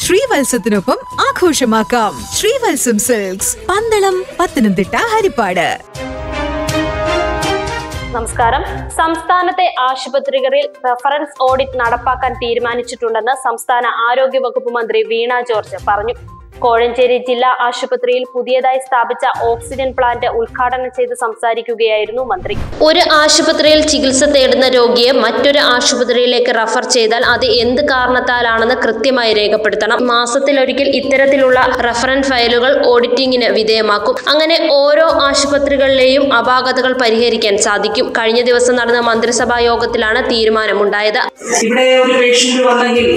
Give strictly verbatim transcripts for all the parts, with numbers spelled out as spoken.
ശ്രീവത്സത്തിനൊപ്പം ആഘോഷമാക്കാം. ശ്രീവത്സം സിൽക്സ്, പന്തളം, പത്തനംതിട്ട, ഹരിപ്പാട്. നമസ്കാരം. സംസ്ഥാനത്തെ ആശുപത്രികളിൽ റഫറൻസ് ഓഡിറ്റ് നടപ്പാക്കാൻ തീരുമാനിച്ചിട്ടുണ്ടെന്ന് സംസ്ഥാന ആരോഗ്യ വകുപ്പ് മന്ത്രി വീണ ജോർജ് പറഞ്ഞു. കോഴഞ്ചേരി ജില്ലാ ആശുപത്രിയിൽ പുതിയതായി സ്ഥാപിച്ച ഓക്സിജൻ പ്ലാന്റ് ഉദ്ഘാടനം ചെയ്ത് സംസാരിക്കുകയായിരുന്നു മന്ത്രി. ഒരു ആശുപത്രിയിൽ ചികിത്സ തേടുന്ന രോഗിയെ മറ്റൊരു ആശുപത്രിയിലേക്ക് റഫർ ചെയ്താൽ അത് എന്ത് കാരണത്താലാണെന്ന് കൃത്യമായി രേഖപ്പെടുത്തണം. മാസത്തിലൊരിക്കൽ ഇത്തരത്തിലുള്ള റഫറൻസ് ഫയലുകൾ ഓഡിറ്റിംഗിന് വിധേയമാക്കും. അങ്ങനെ ഓരോ ആശുപത്രികളിലെയും അപാകതകൾ പരിഹരിക്കാൻ സാധിക്കും. കഴിഞ്ഞ ദിവസം നടന്ന മന്ത്രിസഭാ യോഗത്തിലാണ് തീരുമാനമുണ്ടായത്. ഇവിടെ ഒരു പേഷ്യന്റ് വന്നെങ്കിൽ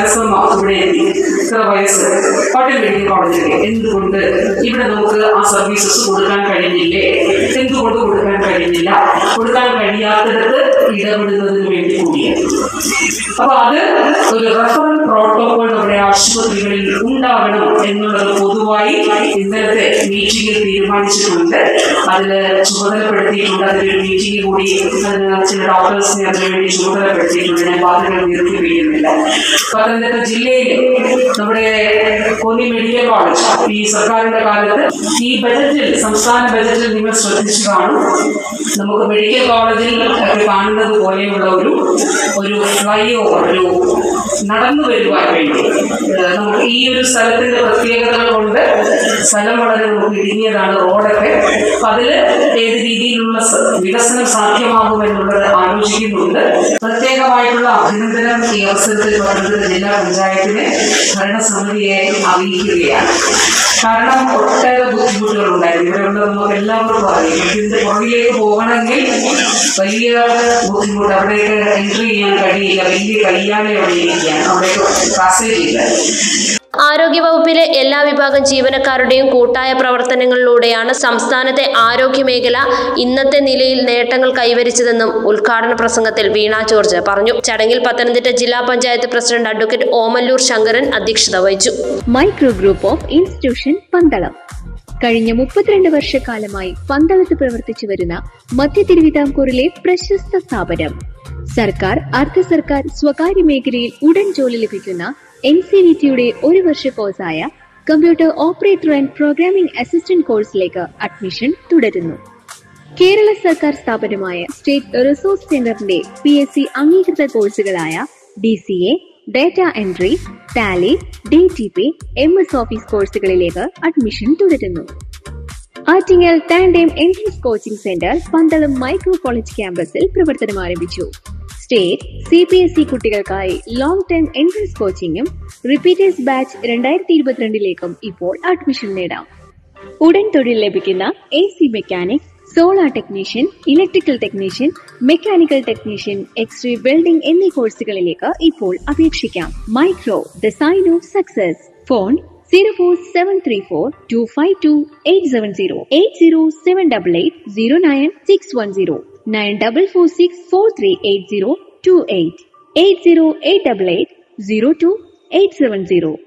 കോളേജിലെ എന്തുകൊണ്ട് ഇവിടെ നമുക്ക് ആ സർവീസസ് കൊടുക്കാൻ കഴിഞ്ഞില്ലേ, എന്തുകൊണ്ട് കൊടുക്കാൻ കഴിഞ്ഞില്ല, കൊടുക്കാൻ കഴിയാത്തിടത്ത് ഇടപെടുന്നതിന് വേണ്ടി കൂടിയാണ്. അപ്പൊ അത് ഒരു റഫറൽ പ്രോട്ടോകോൾ നമ്മുടെ ആശുപത്രികളിൽ ഉണ്ടാകണം എന്നുള്ളത് പൊതുവായി ഇന്നലത്തെ മീറ്റിംഗിൽ തീരുമാനിച്ചിട്ടുണ്ട്. അതില് ചുമതലപ്പെടുത്തിയിട്ടുണ്ട്. അതിലൊരു മീറ്റിംഗ് കൂടി അതിന് ചില ഡോക്ടേഴ്സിനെ അതിനുവേണ്ടി ചുമതലപ്പെടുത്തിയിട്ടുണ്ട്. ഞാൻ വാർത്തകൾ നിർത്തിപ്പിടിക്കുന്നില്ല. പത്തനംതിട്ട ജില്ലയിൽ നമ്മുടെ കോന്നി മെഡിക്കൽ കോളേജ് ഈ സർക്കാരിന്റെ കാലത്ത് ഈ ബജറ്റിൽ, സംസ്ഥാന ബജറ്റിൽ നിങ്ങൾ ശ്രദ്ധിച്ചു കാണും, നമുക്ക് മെഡിക്കൽ കോളേജിൽ കാണുന്നത് പോലെയുള്ള ഒരു ഒരു ഫ്ലൈ ഓവർ, ഒരു നടന്നു വരുവാൻ വേണ്ടി നമുക്ക് ഈ ഒരു സ്ഥലത്തിന്റെ പ്രത്യേകതകൾ കൊണ്ട് സ്ഥലം വളരെ നമുക്ക് ഇടുങ്ങിയതാണ്, റോഡൊക്കെ. അപ്പൊ അതില് ഏത് രീതിയിലുള്ള വികസനം സാധ്യമാകുമെന്നുള്ളത് ആലോചിക്കുന്നുണ്ട്. പ്രത്യേകമായിട്ടുള്ള അഭിനന്ദനം ഈ അവസരത്തിൽ പത്തനംതിട്ട ജില്ലാ പഞ്ചായത്തിനെ ഭരണസമിതിയെ അറിയിക്കുകയാണ്. കാരണം ഒട്ടേറെ ബുദ്ധിമുട്ടുകൾ ഉണ്ടായിരുന്നു. ഇവിടെയുള്ള നമുക്ക് എല്ലാവർക്കും അറിയാം. ഇതിന്റെ പുറകിലേക്ക് പോകണമെങ്കിൽ വലിയ ബുദ്ധിമുട്ട്, അവിടേക്ക് എൻട്രി ചെയ്യാൻ കഴിയില്ല. വലിയ കയ്യാളെ അവിടെ ഇരിക്കുകയാണ്, അവിടേക്ക് പാസേജ് ഇല്ല. ആരോഗ്യവകുപ്പിലെ എല്ലാ വിഭാഗം ജീവനക്കാരുടെയും കൂട്ടായ പ്രവർത്തനങ്ങളിലൂടെയാണ് സംസ്ഥാനത്തെ ആരോഗ്യമേഖല ഇന്നത്തെ നിലയിൽ നേട്ടങ്ങൾ കൈവരിച്ചതെന്നും ഉദ്ഘാടന പ്രസംഗത്തിൽ വീണ ജോർജ് പറഞ്ഞു. ചടങ്ങിൽ പത്തനംതിട്ട ജില്ലാ പഞ്ചായത്ത് പ്രസിഡന്റ് അഡ്വക്കേറ്റ് ഓമല്ലൂർ ശങ്കരൻ അധ്യക്ഷത വഹിച്ചു. Micro group of institution Pandalam കഴിഞ്ഞ മുപ്പത്തിരണ്ട് വർഷക്കാലമായി പന്തളത്ത് പ്രവർത്തിച്ചു വരുന്ന മധ്യ തിരുവിതാംകൂറിലെ പ്രശസ്ത സ്ഥാപനം. സർക്കാർ, അർദ്ധ സർക്കാർ, സ്വകാര്യ മേഖലയിൽ ഉടൻ ജോലി ലഭിക്കുന്ന എൻ സി വി ടിയുടെ ഒരു വർഷ കോഴ്സായ computer operator and programming assistant കോഴ്സിലേക്ക് അഡ്മിഷൻ തുടരുന്നു. കേരള സർക്കാർ സ്ഥാപനമായ സ്റ്റേറ്റ് റിസോഴ്സ് സെന്ററിന്റെ പി എസ് സി അംഗീകൃത കോഴ്സുകളായ D C A, data entry, tally, D T P, M S office കോഴ്സുകളിലേക്ക് അഡ്മിഷൻ തുടരുന്നു. Attingal tandem entrance coaching centre Pandalam micro college ക്യാമ്പസിൽ പ്രവർത്തനം ആരംഭിച്ചു. State, C B S E കുട്ടികൾക്കായി ലോങ് ടേം എൻട്രൻസ് കോച്ചിങ്ങും റിപ്പീറ്റേഴ്സ് ബാച്ച് രണ്ടായിരത്തി ഇരുപത്തിരണ്ടിലേക്കും ഇപ്പോൾ അഡ്മിഷൻ നേടാം. ഉടൻ തൊഴിൽ ലഭിക്കുന്ന A C mechanic, solar technician, electrical technician, mechanical technician, x-ray welding എന്നീ കോഴ്സുകളിലേക്ക് ഇപ്പോൾ അപേക്ഷിക്കാം. Micro, the sign of success. Phone zero four seven three four two five two eight seven zero eight zero seven eight eight zero nine six one zero nine four four six four three eight zero two eight eight zero eight eight eight zero two eight seven zero.